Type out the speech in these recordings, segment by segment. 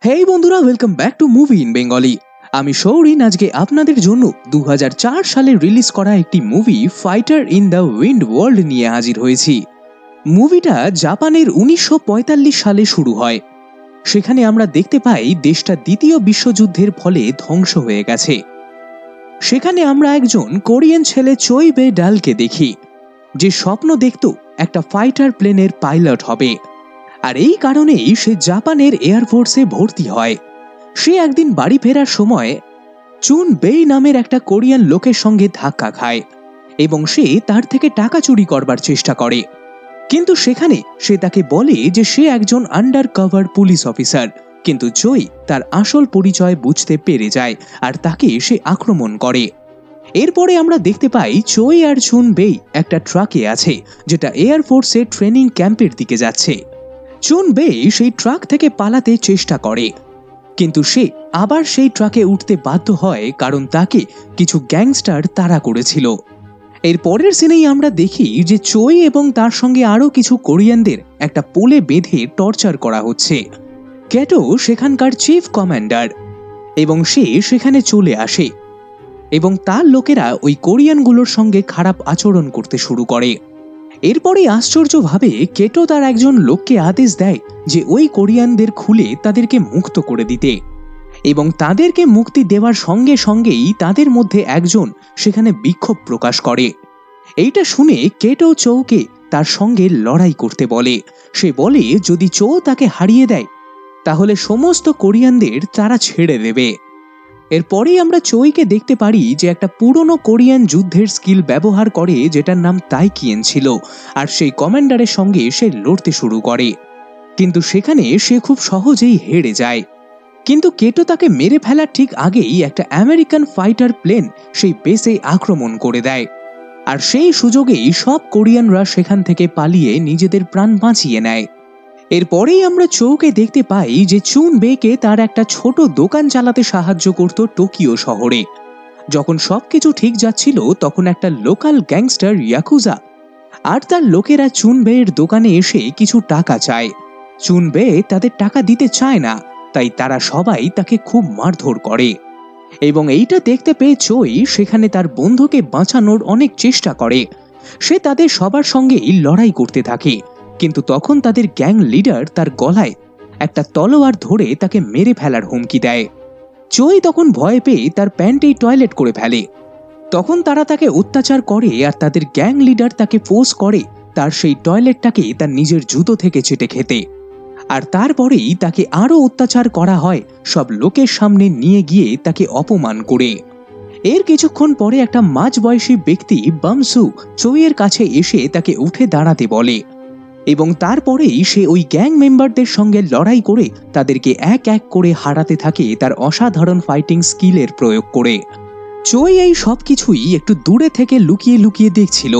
হেই বন্ধুরা, welcome back to movie in Bengali. আমি শৌরিন আজকে আপনাদের জন্য 2004 সালে রিলিজ করা একটি movie fighter in the wind world নিয়ে হাজির হয়েছি। মুভিটা জাপানের 1945 সালে শুরু হয়। সেখানে আমরা দেখতে পাই দেশটা দ্বিতীয় বিশ্বযুদ্ধের ফলে ধ্বংস হয়ে গেছে। সেখানে আমরা একজন কোরিয়ান ছেলে চোই বে ডালকে দেখি, যে স্বপ্ন দেখত একটা ফাইটার প্লেনের পাইলট হবে, আর এই কারণেই সে জাপানের এয়ারফোর্সে ভর্তি হয়। সে একদিন বাড়ি ফেরার সময় চুন বেই নামের একটা কোরিয়ান লোকের সঙ্গে ধাক্কা খায় এবং সে তার থেকে টাকা চুরি করবার চেষ্টা করে। কিন্তু সেখানে সে তাকে বলে যে সে একজন আন্ডার কভার পুলিশ অফিসার, কিন্তু চোই তার আসল পরিচয় বুঝতে পেরে যায় আর তাকে সে আক্রমণ করে। এরপরে আমরা দেখতে পাই চোই আর চুন বেই একটা ট্রাকে আছে, যেটা এয়ারফোর্সের ট্রেনিং ক্যাম্পের দিকে যাচ্ছে। চুন বেই সেই ট্রাক থেকে পালাতে চেষ্টা করে, কিন্তু সে আবার সেই ট্রাকে উঠতে বাধ্য হয় কারণ তাকে কিছু গ্যাংস্টার তাড়া করেছিল। এর পরের সিনেই আমরা দেখি যে চোই এবং তার সঙ্গে আরো কিছু কোরিয়ানদের একটা পোলে বেঁধে টর্চার করা হচ্ছে। কেটো সেখানকার চিফ কমান্ডার এবং সে সেখানে চলে আসে এবং তার লোকেরা ওই কোরিয়ানগুলোর সঙ্গে খারাপ আচরণ করতে শুরু করে। এরপরে আশ্চর্যভাবে কেটো তার একজন লোককে আদেশ দেয় যে ওই কোরিয়ানদের খুলে তাদেরকে মুক্ত করে দিতে, এবং তাদেরকে মুক্তি দেওয়ার সঙ্গে সঙ্গেই তাদের মধ্যে একজন সেখানে বিক্ষোভ প্রকাশ করে। এইটা শুনে কেটো চৌকে তার সঙ্গে লড়াই করতে বলে। সে বলে যদি চৌ তাকে হারিয়ে দেয় তাহলে সমস্ত কোরিয়ানদের তারা ছেড়ে দেবে। এরপরেই আমরা চোইকে দেখতে পারি যে একটা পুরনো কোরিয়ান যুদ্ধের স্কিল ব্যবহার করে, যেটার নাম তাইকিয়েন ছিল, আর সেই কমান্ডারের সঙ্গে সে লড়তে শুরু করে। কিন্তু সেখানে সে খুব সহজেই হেরে যায়। কিন্তু কেটো তাকে মেরে ফেলার ঠিক আগেই একটা আমেরিকান ফাইটার প্লেন সেই বেসে আক্রমণ করে দেয়, আর সেই সুযোগেই সব কোরিয়ানরা সেখান থেকে পালিয়ে নিজেদের প্রাণ বাঁচিয়ে নেয়। এরপরেই আমরা চৌকে দেখতে পাই যে চুন বেকে তার একটা ছোট দোকান চালাতে সাহায্য করত টোকিও শহরে। যখন সবকিছু ঠিক যাচ্ছিল তখন একটা লোকাল গ্যাংস্টার ইয়াকুজা আর তার লোকেরা চুন বেয়ের দোকানে এসে কিছু টাকা চায়। চুন বে তাদের টাকা দিতে চায় না, তাই তারা সবাই তাকে খুব মারধর করে, এবং এইটা দেখতে পেয়ে চোই সেখানে তার বন্ধুকে বাঁচানোর অনেক চেষ্টা করে। সে তাদের সবার সঙ্গেই লড়াই করতে থাকে, কিন্তু তখন তাদের গ্যাং লিডার তার গলায় একটা তলোয়ার ধরে তাকে মেরে ফেলার হুমকি দেয়। চোই তখন ভয় পেয়ে তার প্যান্টেই টয়লেট করে ফেলে। তখন তারা তাকে অত্যাচার করে আর তাদের গ্যাং লিডার তাকে ফোর্স করে তার সেই টয়লেটটাকে তার নিজের জুতো থেকে চেটে খেতে, আর তারপরেই তাকে আরো অত্যাচার করা হয় সব লোকের সামনে নিয়ে গিয়ে তাকে অপমান করে। এর কিছুক্ষণ পরে একটা মাঝবয়সী ব্যক্তি বামসু চোইয়ের কাছে এসে তাকে উঠে দাঁড়াতে বলে, এবং তারপরেই সে ওই গ্যাং মেম্বারদের সঙ্গে লড়াই করে তাদেরকে এক এক করে হারাতে থাকে তার অসাধারণ ফাইটিং স্কিলের প্রয়োগ করে। চোই এই সব কিছুই একটু দূরে থেকে লুকিয়ে লুকিয়ে দেখছিল।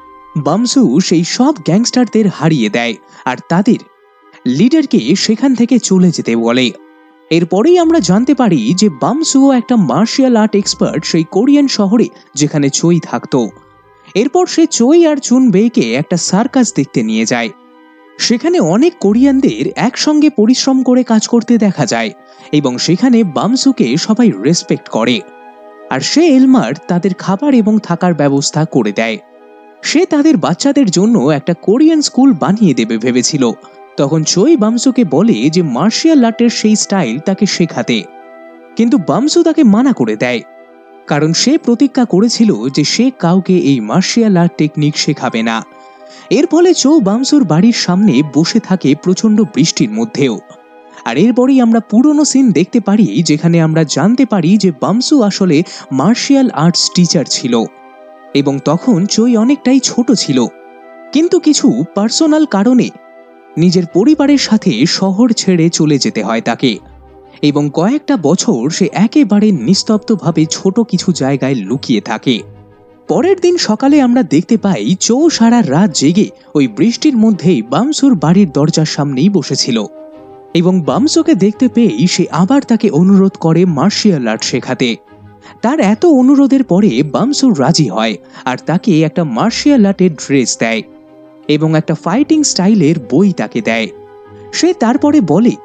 বামসু সেই সব গ্যাংস্টারদের হারিয়ে দেয় আর তাদের লিডারকে সেখান থেকে চলে যেতে বলে। এরপরেই আমরা জানতে পারি যে বামসুও একটা মার্শিয়াল আর্ট এক্সপার্ট সেই কোরিয়ান শহরে যেখানে চোই থাকতো। এরপর সে চোই আর চুন বেইকে একটা সার্কাস দেখতে নিয়ে যায়। সেখানে অনেক কোরিয়ানদের একসঙ্গে পরিশ্রম করে কাজ করতে দেখা যায়, এবং সেখানে বামসুকে সবাই রেসপেক্ট করে, আর সে এলমার তাদের খাবার এবং থাকার ব্যবস্থা করে দেয়। সে তাদের বাচ্চাদের জন্য একটা কোরিয়ান স্কুল বানিয়ে দেবে ভেবেছিল। তখন চোই বামসুকে বলে যে মার্শিয়াল আর্টের সেই স্টাইল তাকে শেখাতে, কিন্তু বামসু তাকে মানা করে দেয়, কারণ সে প্রতিজ্ঞা করেছিল যে সে কাউকে এই মার্শিয়াল আর্ট টেকনিক শেখাবে না। এর ফলে চো বামসুর বাড়ির সামনে বসে থাকে প্রচন্ড বৃষ্টির মধ্যেও। আর এরপরেই আমরা পুরনো সিন দেখতে পারি যেখানে আমরা জানতে পারি যে বামসু আসলে মার্শিয়াল আর্টস টিচার ছিল, এবং তখন চোই অনেকটাই ছোট ছিল, কিন্তু কিছু পার্সোনাল কারণে নিজের পরিবারের সাথে শহর ছেড়ে চলে যেতে হয় তাকে, এবং কয়েকটা বছর সে একেবারে নিস্তব্ধভাবে ছোট কিছু জায়গায় লুকিয়ে থাকে। পরের দিন সকালে আমরা দেখতে পাই চৌ সারা রাত জেগে ওই বৃষ্টির মধ্যেই বামসুর বাড়ির দরজার সামনেই বসেছিল, এবং বামসুকে দেখতে পেয়েই সে আবার তাকে অনুরোধ করে মার্শিয়াল আর্ট শেখাতে। তার এত অনুরোধের পরে বামসু রাজি হয় আর তাকে একটা মার্শিয়াল আর্টের ড্রেস দেয় এবং একটা ফাইটিং স্টাইলের বই তাকে দেয়। সে তারপরে বলে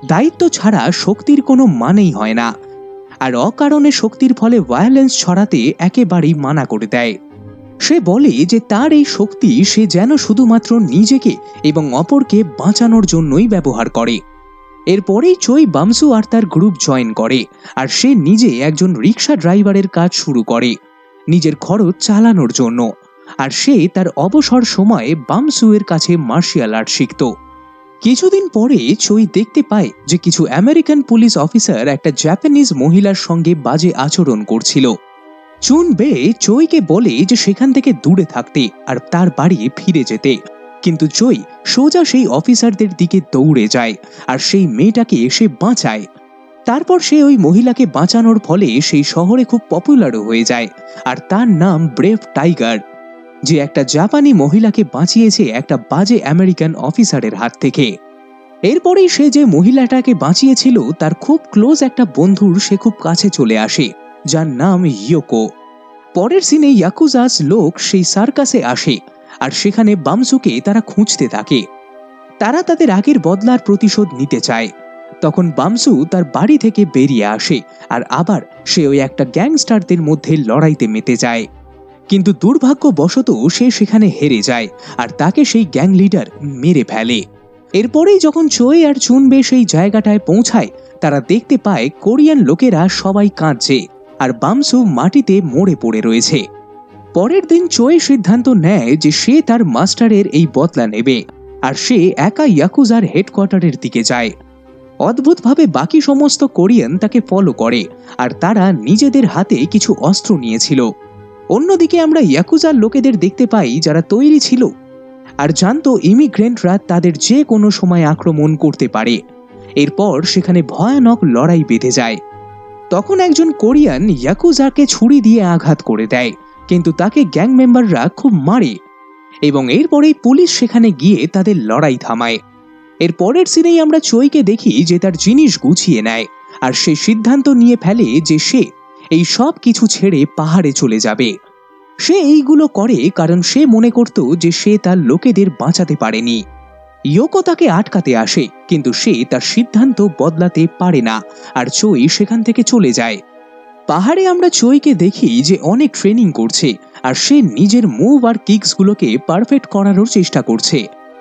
দায়িত্ব ছাড়া শক্তির কোনো মানেই হয় না, আর অকারণে শক্তির ফলে ভায়োলেন্স ছড়াতে একেবারেই মানা করে দেয়। সে বলে যে তার এই শক্তি সে যেন শুধুমাত্র নিজেকে এবং অপরকে বাঁচানোর জন্যই ব্যবহার করে। এরপরেই চোই বামসু আর তার গ্রুপ জয়েন করে, আর সে নিজে একজন রিক্সা ড্রাইভারের কাজ শুরু করে নিজের খরচ চালানোর জন্য। আর সে তার অবসর সময়ে বামসু এর কাছে মার্শাল আর্ট শিখত। কিছুদিন পরে চোই দেখতে পায় যে কিছু আমেরিকান পুলিশ অফিসার একটা জাপানিজ মহিলার সঙ্গে বাজে আচরণ করছিল। চুন বে চোইকে বলে যে সেখান থেকে দূরে থাকতে আর তার বাড়ি ফিরে যেতে, কিন্তু চোই সোজা সেই অফিসারদের দিকে দৌড়ে যায় আর সেই মেয়েটাকে এসে বাঁচায়। তারপর সে ওই মহিলাকে বাঁচানোর ফলে সেই শহরে খুব পপুলারও হয়ে যায়, আর তার নাম ব্রেভ টাইগার, যে একটা জাপানি মহিলাকে বাঁচিয়েছে একটা বাজে আমেরিকান অফিসারের হাত থেকে। এরপরেই সে যে মহিলাটাকে বাঁচিয়েছিল তার খুব ক্লোজ একটা বন্ধুর সে খুব কাছে চলে আসে, যার নাম ইয়োকো। পরের সিনে ইয়াকুজাস লোক সেই সার্কাসে আসে, আর সেখানে বামসুকে তারা খুঁজতে থাকে। তারা তাদের আগের বদলার প্রতিশোধ নিতে চায়। তখন বামসু তার বাড়ি থেকে বেরিয়ে আসে, আর আবার সে ওই একটা গ্যাংস্টারদের মধ্যে লড়াইতে মেতে যায়। কিন্তু দুর্ভাগ্যবশত সে সেখানে হেরে যায়, আর তাকে সেই গ্যাং লিডার মেরে ফেলে। এরপরেই যখন চোই আর চুনবে সেই জায়গাটায় পৌঁছায়, তারা দেখতে পায় কোরিয়ান লোকেরা সবাই কাঁদছে, আর বামসু মাটিতে মরে পড়ে রয়েছে। পরের দিন চোই সিদ্ধান্ত নেয় যে সে তার মাস্টারের এই বদলা নেবে, আর সে একা ইয়াকুজার হেডকোয়ার্টারের দিকে যায়। অদ্ভুতভাবে বাকি সমস্ত কোরিয়ান তাকে ফলো করে, আর তারা নিজেদের হাতে কিছু অস্ত্র নিয়েছিল। অন্যদিকে আমরা ইয়াকুজার লোকেদের দেখতে পাই যারা তৈরি ছিল আর জানতো ইমিগ্রেন্টরা তাদের যে কোনো সময় আক্রমণ করতে পারে। এরপর সেখানে ভয়ানক লড়াই বেঁধে যায়। তখন একজন কোরিয়ান ইয়াকুজাকে ছুরি দিয়ে আঘাত করে দেয়, কিন্তু তাকে গ্যাং মেম্বাররা খুব মারে, এবং এরপরেই পুলিশ সেখানে গিয়ে তাদের লড়াই থামায়। এর পরের সিনেই আমরা চোইকে দেখি যে তার জিনিস গুছিয়ে নেয়, আর সে সিদ্ধান্ত নিয়ে ফেলে যে সে এই সব কিছু ছেড়ে পাহাড়ে চলে যাবে। সে এইগুলো করে কারণ সে মনে করত যে সে তার লোকেদের বাঁচাতে পারেনি। ইয়োকো তাকে আটকাতে আসে, কিন্তু সে তার সিদ্ধান্ত বদলাতে পারে না, আর চোই সেখান থেকে চলে যায়। পাহাড়ে আমরা চোইকে দেখি যে অনেক ট্রেনিং করছে, আর সে নিজের মুভ আর কিকসগুলোকে পারফেক্ট করারও চেষ্টা করছে।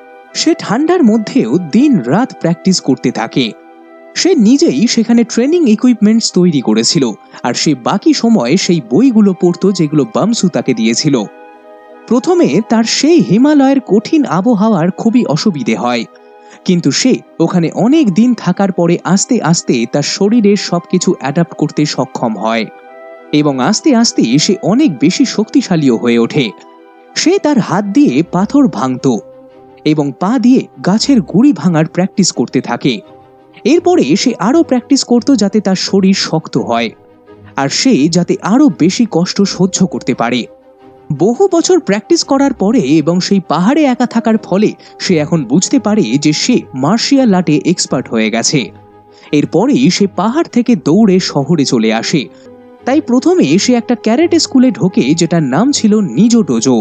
সে ঠান্ডার মধ্যেও দিন রাত প্র্যাকটিস করতে থাকে। সে নিজেই সেখানে ট্রেনিং ইকুইপমেন্টস তৈরি করেছিল, আর সে বাকি সময় সেই বইগুলো পড়তো যেগুলো বামসু তাকে দিয়েছিল। প্রথমে তার সেই হিমালয়ের কঠিন আবহাওয়ার খুবই অসুবিধে হয়, কিন্তু সে ওখানে অনেক দিন থাকার পরে আস্তে আস্তে তার শরীরের সবকিছু অ্যাডাপ্ট করতে সক্ষম হয়, এবং আস্তে আস্তে সে অনেক বেশি শক্তিশালীও হয়ে ওঠে। সে তার হাত দিয়ে পাথর ভাঙত এবং পা দিয়ে গাছের গুড়ি ভাঙার প্র্যাকটিস করতে থাকে। এরপরে সে আরো প্র্যাকটিস করত যাতে তার শরীর শক্ত হয়, আর সে যাতে আরো বেশি কষ্ট সহ্য করতে পারে। বহু বছর প্র্যাকটিস করার পরে এবং সেই পাহাড়ে একা থাকার ফলে সে এখন বুঝতে পারে যে সে মার্শাল আর্টে এক্সপার্ট হয়ে গেছে। এরপরেই সে পাহাড় থেকে দৌড়ে শহরে চলে আসে। তাই প্রথমে সে একটা ক্যারাটে স্কুলে ঢোকে, যেটার নাম ছিল নিজো ডোজো।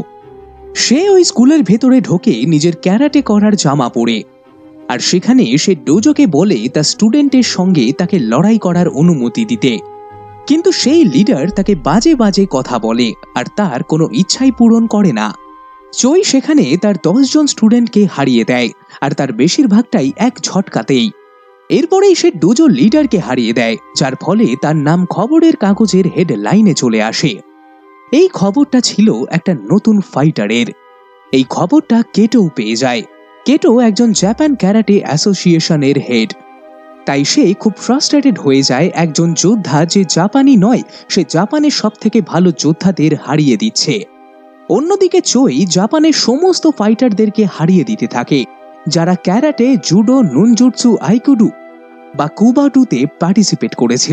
সে ওই স্কুলের ভেতরে ঢোকে নিজের ক্যারাটে করার জামা পরে, আর সেখানে সে ডোজোকে বলে তার স্টুডেন্টের সঙ্গে তাকে লড়াই করার অনুমতি দিতে, কিন্তু সেই লিডার তাকে বাজে বাজে কথা বলে আর তার কোনো ইচ্ছাই পূরণ করে না। চোই সেখানে তার 10 জন স্টুডেন্টকে হারিয়ে দেয়, আর তার বেশিরভাগটাই এক ঝটকাতেই। এরপরেই সে ডোজো লিডারকে হারিয়ে দেয়, যার ফলে তার নাম খবরের কাগজের হেডলাইনে চলে আসে। এই খবরটা ছিল একটা নতুন ফাইটারের। এই খবরটা কেটো পেয়ে যায়। কেটো একজন জাপান ক্যারাটে অ্যাসোসিয়েশনের হেড। তাই সে খুব ফ্রাস্ট্রেটেড হয়ে যায় একজন যোদ্ধা যে জাপানি নয়, সে জাপানের সব থেকে ভালো যোদ্ধাদের হারিয়ে দিচ্ছে। অন্যদিকে চোই জাপানের সমস্ত ফাইটারদেরকে হারিয়ে দিতে থাকে যারা ক্যারাটে, জুডো, নুনজুটসু, আইকুডু বা কুবাটুতে পার্টিসিপেট করেছিল।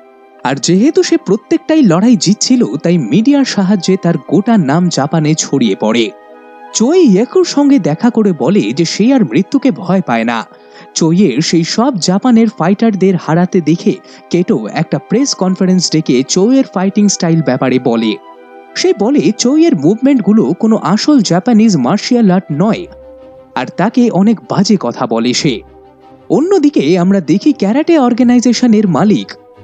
আর যেহেতু সে প্রত্যেকটাই লড়াই জিতছিল, তাই মিডিয়ার সাহায্যে তার গোটা নাম জাপানে ছড়িয়ে পড়ে। চোই ইয়েকুর সঙ্গে দেখা করে বলে যে সে আর মৃত্যুকে ভয় পায় না। চোইয়ের সেই সব জাপানের ফাইটারদের হারাতে দেখে কেটো একটা প্রেস কনফারেন্স ডেকে চোইয়ের ফাইটিং স্টাইল ব্যাপারে বলে। সে বলে চোইয়ের মুভমেন্টগুলো কোনো আসল জাপানিজ মার্শাল আর্ট নয়, আর তাকে অনেক বাজে কথা বলে সে। অন্যদিকে আমরা দেখি ক্যারাটে অর্গানাইজেশনের মালিক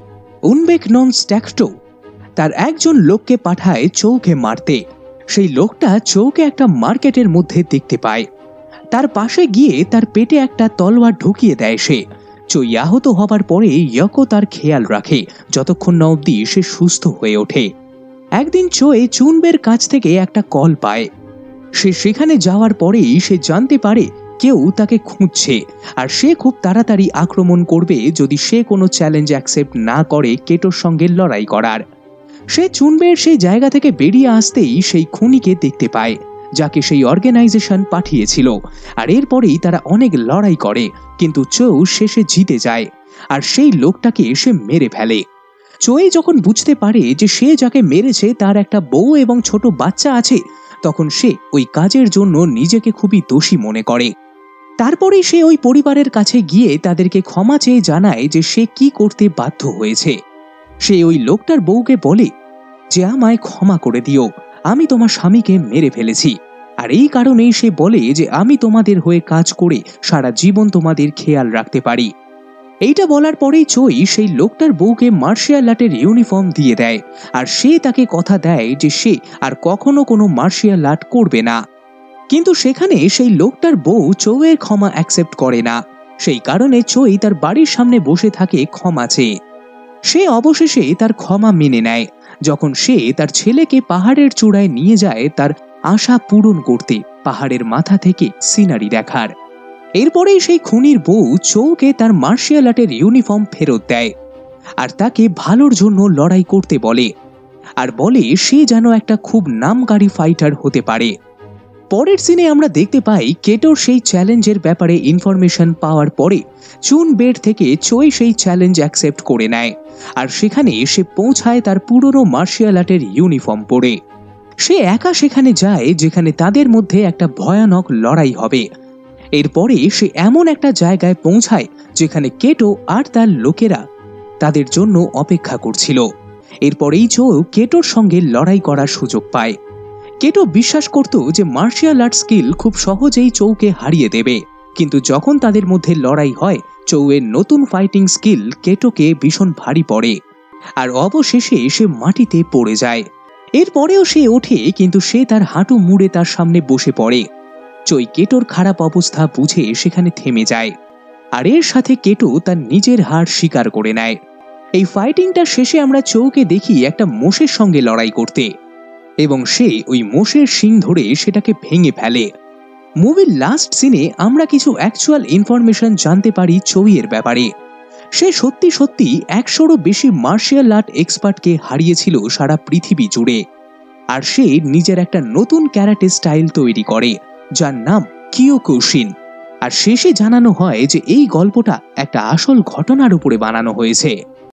উনবেক নন স্ট্যাকটো তার একজন লোককে পাঠায় চৌকে মারতে। সেই লোকটা চৌকে একটা মার্কেটের মধ্যে দেখতে পায়। তার পাশে গিয়ে তার পেটে একটা তলোয়ার ঢুকিয়ে দেয় সে। চই আহত হবার পরে ইয়কো তার খেয়াল রাখে যতক্ষণ না অবধি সে সুস্থ হয়ে ওঠে। একদিন চোয়ে চুনবের কাছ থেকে একটা কল পায়। সে সেখানে যাওয়ার পরেই সে জানতে পারে কেউ তাকে খুঁজছে, আর সে খুব তাড়াতাড়ি আক্রমণ করবে যদি সে কোনো চ্যালেঞ্জ অ্যাকসেপ্ট না করে কেটোর সঙ্গে লড়াই করার। সে চুনবের সেই জায়গা থেকে বেরিয়ে আসতেই সেই খুনিকে দেখতে পায় যাকে সেই অর্গানাইজেশন পাঠিয়েছিল। আর এরপরেই তারা অনেক লড়াই করে, কিন্তু চৌ শেষে জিতে যায় আর সেই লোকটাকে সে মেরে ফেলে। চোয়ে যখন বুঝতে পারে যে সে যাকে মেরেছে তার একটা বউ এবং ছোট বাচ্চা আছে, তখন সে ওই কাজের জন্য নিজেকে খুবই দোষী মনে করে। তারপরে সে ওই পরিবারের কাছে গিয়ে তাদেরকে ক্ষমা চেয়ে জানায় যে সে কি করতে বাধ্য হয়েছে। সে ওই লোকটার বউকে বলে যে আমায় ক্ষমা করে দিও, আমি তোমার স্বামীকে মেরে ফেলেছি, আর এই কারণেই সে বলে যে আমি তোমাদের হয়ে কাজ করে সারা জীবন তোমাদের খেয়াল রাখতে পারি। এইটা বলার পরেই চই সেই লোকটার বউকে মার্শিয়াল আর্টের ইউনিফর্ম দিয়ে দেয়, আর সে তাকে কথা দেয় যে সে আর কখনো কোনো মার্শিয়াল আর্ট করবে না। কিন্তু সেখানে সেই লোকটার বউ চৌয়ের ক্ষমা অ্যাকসেপ্ট করে না। সেই কারণে চই তার বাড়ির সামনে বসে থাকে ক্ষমা চেয়ে। সে অবশেষে তার ক্ষমা মেনে নেয় যখন সে তার ছেলেকে পাহাড়ের চূড়ায় নিয়ে যায় তার আশা পূরণ করতে, পাহাড়ের মাথা থেকে সিনারি দেখার। এরপরেই সেই খুনির বউ চৌকে তার মার্শিয়াল আর্টের ইউনিফর্ম ফেরত দেয় আর তাকে ভালোর জন্য লড়াই করতে বলে, আর বলে সে যেন একটা খুব নামকারী ফাইটার হতে পারে। পরের সিনে আমরা দেখতে পাই কেটোর সেই চ্যালেঞ্জের ব্যাপারে ইনফরমেশন পাওয়ার পরে চুন বেড থেকে চই সেই চ্যালেঞ্জ অ্যাকসেপ্ট করে নেয়, আর সেখানে সে পৌঁছায় তার পুরনো মার্শিয়াল আর্টের ইউনিফর্ম পরে। সে একা সেখানে যায় যেখানে তাদের মধ্যে একটা ভয়ানক লড়াই হবে। এরপরে সে এমন একটা জায়গায় পৌঁছায় যেখানে কেটো আর তার লোকেরা তাদের জন্য অপেক্ষা করছিল। এরপরেই চৌ কেটোর সঙ্গে লড়াই করার সুযোগ পায়। কেটো বিশ্বাস করত যে মার্শিয়াল আর্ট স্কিল খুব সহজেই চৌকে হারিয়ে দেবে, কিন্তু যখন তাদের মধ্যে লড়াই হয় চৌয়ের নতুন ফাইটিং স্কিল কেটোকে ভীষণ ভারী পড়ে, আর অবশেষে সে মাটিতে পড়ে যায়। এরপরেও সে ওঠে, কিন্তু সে তার হাঁটু মুড়ে তার সামনে বসে পড়ে। চই কেটোর খারাপ অবস্থা বুঝে সেখানে থেমে যায়, আর এর সাথে কেটো তার নিজের হার স্বীকার করে নেয়। এই ফাইটিংটা শেষে আমরা চৌকে দেখি একটা মোষের সঙ্গে লড়াই করতে, এবং সে ওই মোষের শিং ধরে সেটাকে ভেঙে ফেলে। মুভির লাস্ট সিনে আমরা কিছু অ্যাকচুয়াল ইনফরমেশন জানতে পারি চৌয়ের ব্যাপারে। সে সত্যি সত্যি 100রও বেশি মার্শিয়াল আর্ট এক্সপার্টকে হারিয়েছিল সারা পৃথিবী জুড়ে, আর সে নিজের একটা নতুন ক্যারাটে স্টাইল তৈরি করে যার নাম কিয়োকুশিন। আর শেষে জানানো হয় যে এই গল্পটা একটা আসল ঘটনার উপরে বানানো হয়েছে।